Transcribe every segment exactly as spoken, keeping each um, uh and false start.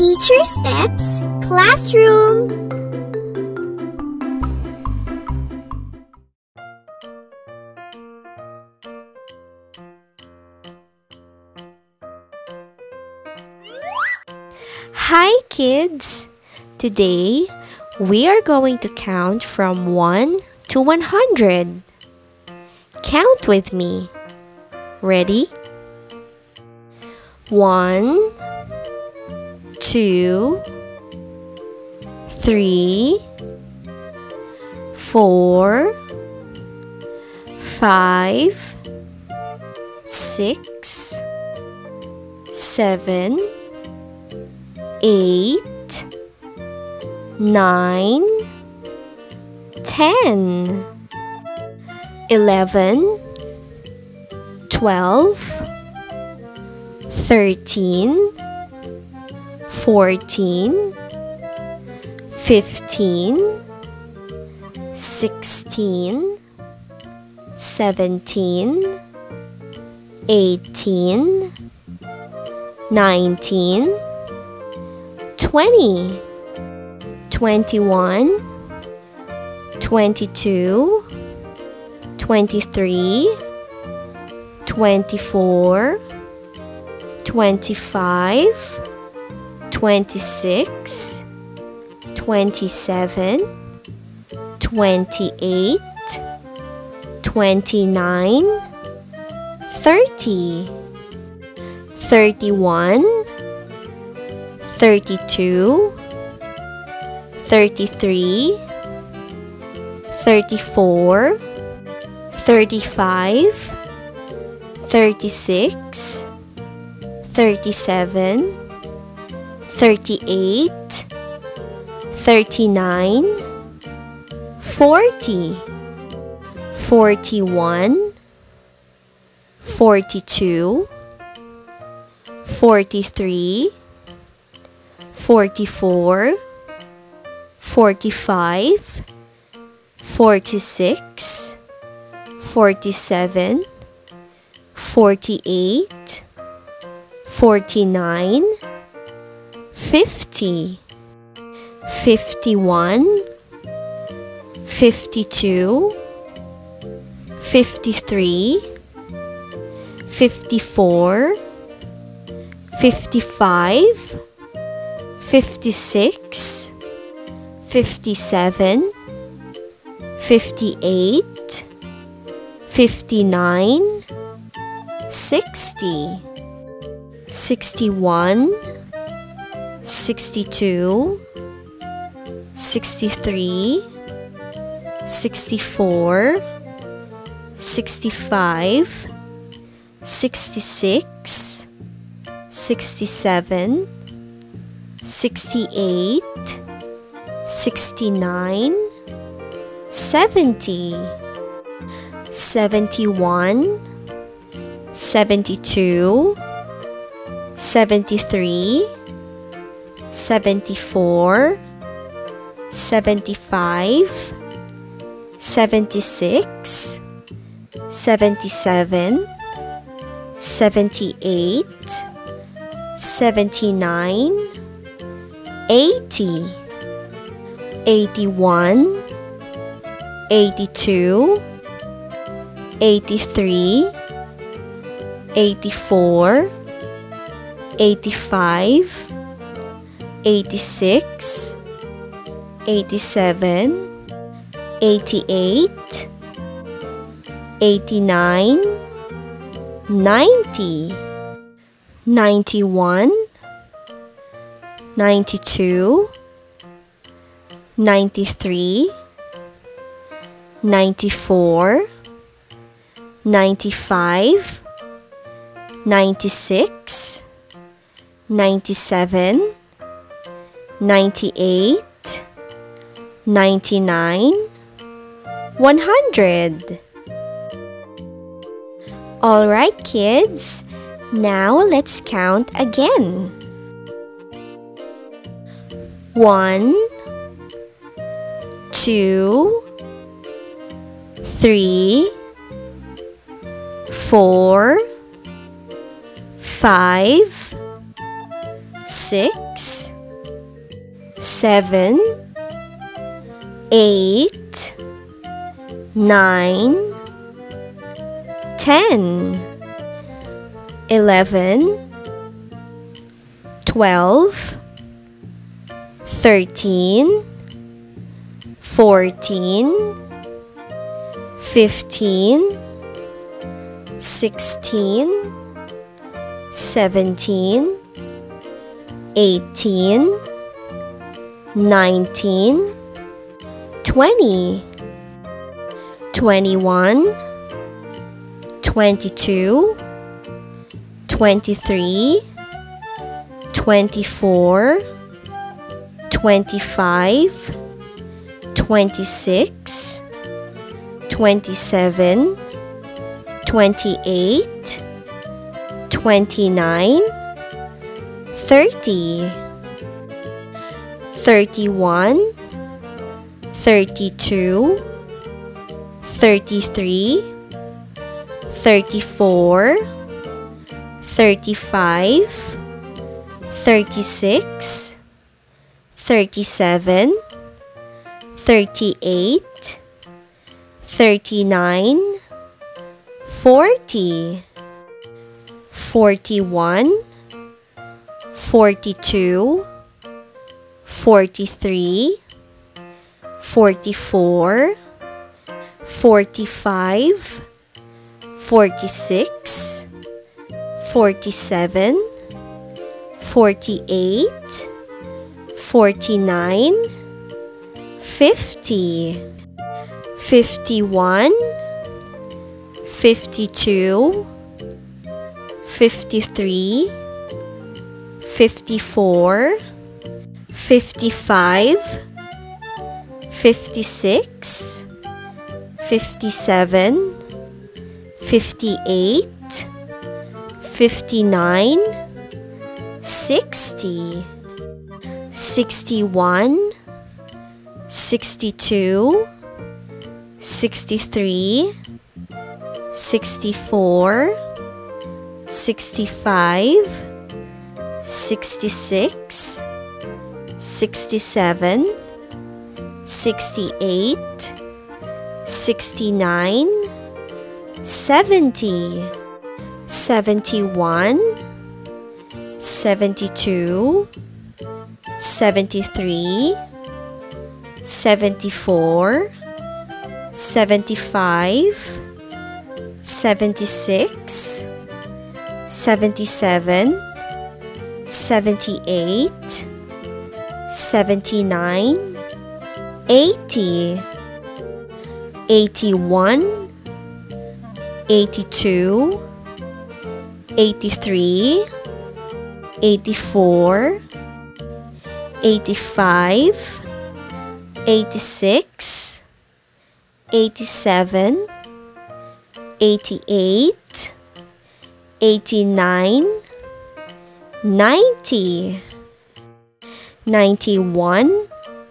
Teacher Steps Classroom. Hi kids! Today, we are going to count from one to one hundred. Count with me. Ready? one, two, three, four, five, six, seven, eight, nine, ten, eleven, twelve, thirteen, fourteen, fifteen, sixteen, seventeen, eighteen, nineteen, twenty, twenty-one, twenty-two, twenty-three, twenty-four, twenty-five, twenty-six, twenty-seven, twenty-eight, twenty-nine, thirty, thirty-one, thirty-two, thirty-three, thirty-four, thirty-five, thirty-six, thirty-seven, thirty-eight, thirty-nine, forty, forty-one, forty-two, forty-three, forty-four, forty-five, forty-six, forty-seven, forty-eight, forty-nine, fifty, fifty-one, fifty-two, fifty-three, fifty-four, fifty-five, fifty-six, fifty-seven, fifty-eight, fifty-nine, sixty, sixty-one, sixty-two, sixty-three, sixty-four, sixty-five, sixty-six, sixty-seven, sixty-eight, sixty-nine, seventy, seventy-one, seventy-two, seventy-three, seventy-four, seventy-five, seventy-six, seventy-seven, seventy-eight, seventy-nine, eighty, eighty-one, eighty-two, eighty-three, eighty-four, eighty-five, eighty-six, eighty-seven, eighty-eight, eighty-nine, ninety, ninety-one, ninety-two, ninety-three, ninety-four, ninety-five, ninety-six, ninety-seven, ninety-eight, ninety-nine, one hundred. Alright kids, now let's count again. One, two, three, four, five, six, seven, eight, nine, ten, eleven, twelve, thirteen, fourteen, fifteen, sixteen, seventeen, eighteen, nineteen, twenty, twenty-one, twenty-two, twenty-three, twenty-four, twenty-five, twenty-six, twenty-seven, twenty-eight, twenty-nine, thirty, thirty-one, thirty-two, thirty-three, thirty-four, thirty-five, thirty-six, thirty-seven, thirty-eight, thirty-nine, forty, forty-one, forty-two, forty-three, forty-four, forty-five, forty-six, forty-seven, forty-eight, forty-nine, fifty, fifty-one, fifty-two, fifty-three, fifty-four, fifty-five, fifty-six, fifty-seven, fifty-eight, fifty-nine, sixty, sixty-one, sixty-two, sixty-three, sixty-four, sixty-five, sixty-six, sixty-seven, sixty-eight, sixty-nine, seventy, seventy-one, seventy-two, seventy-three, seventy-four, seventy-five, seventy-six, seventy-seven, seventy-eight, seventy-nine, eighty, eighty-one, eighty-two, eighty-three, eighty-four, eighty-five, eighty-six, eighty-seven, eighty-eight, eighty-nine, ninety, ninety-one,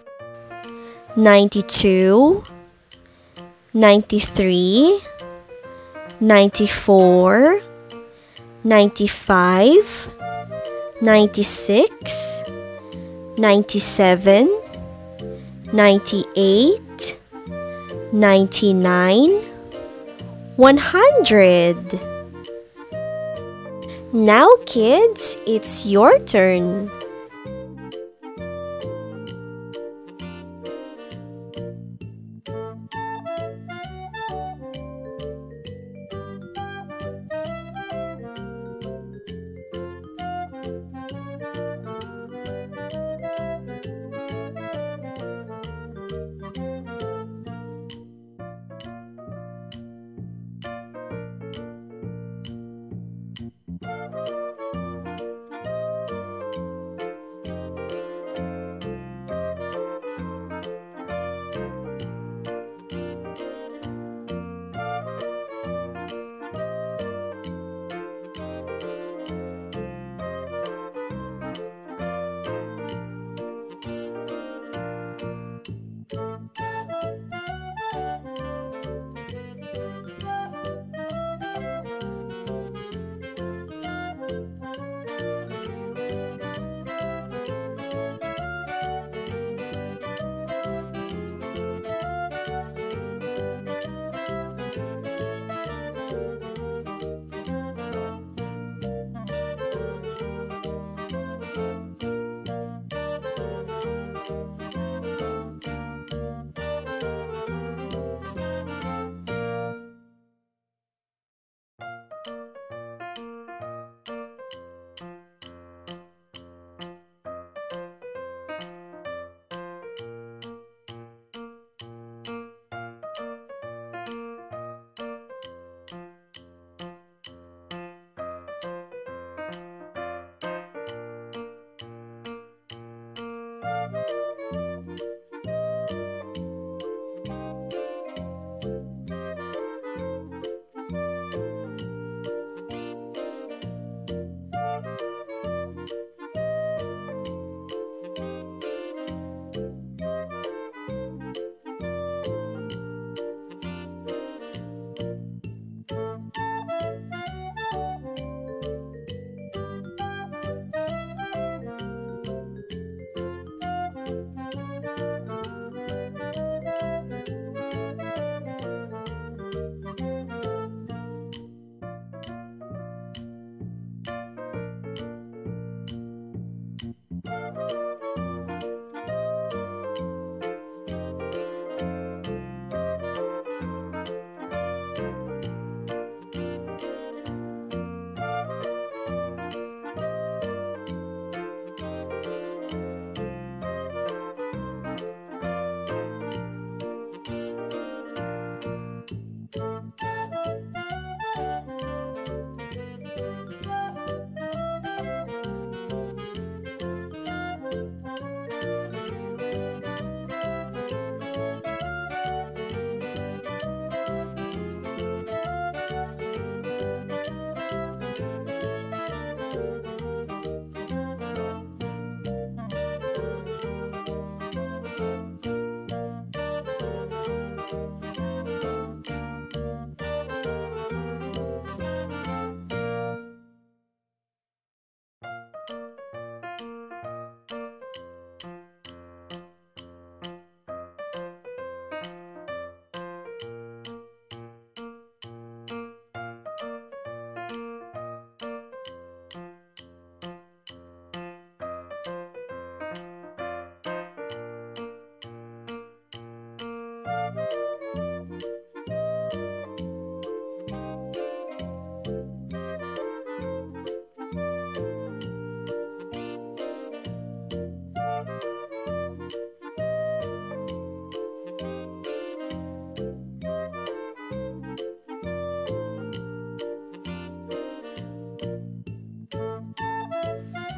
ninety-two, ninety-three, ninety-four, ninety-five, ninety-six, ninety-seven, ninety-eight, ninety-nine, one hundred. Now, kids, it's your turn.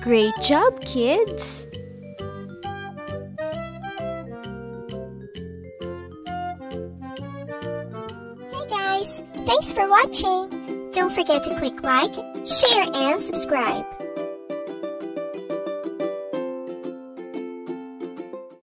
Great job, kids! Hey guys, thanks for watching. Don't forget to click like, share, and subscribe.